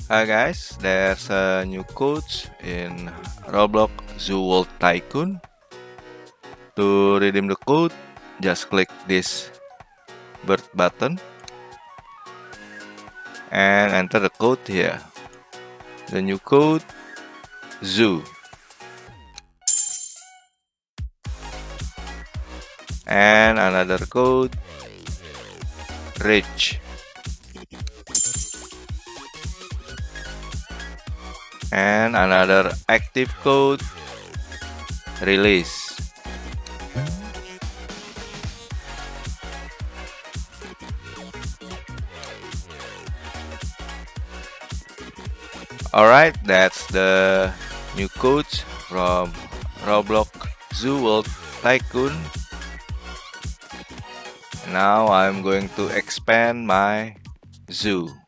Hi guys, there's a new code in Roblox Zoo World Tycoon. To redeem the code, just click this bird button and enter the code here. The new code Zoo, and another code Rich, and another active code Release. Alright, that's the new codes from Roblox Zoo World Tycoon. Now I'm going to expand my zoo.